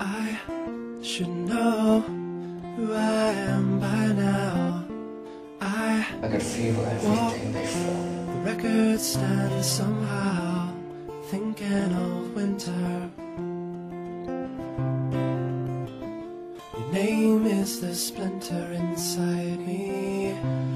I should know who I am by now. I could feel everything before. The record stands somehow, thinking of winter. Your name is the splinter inside me.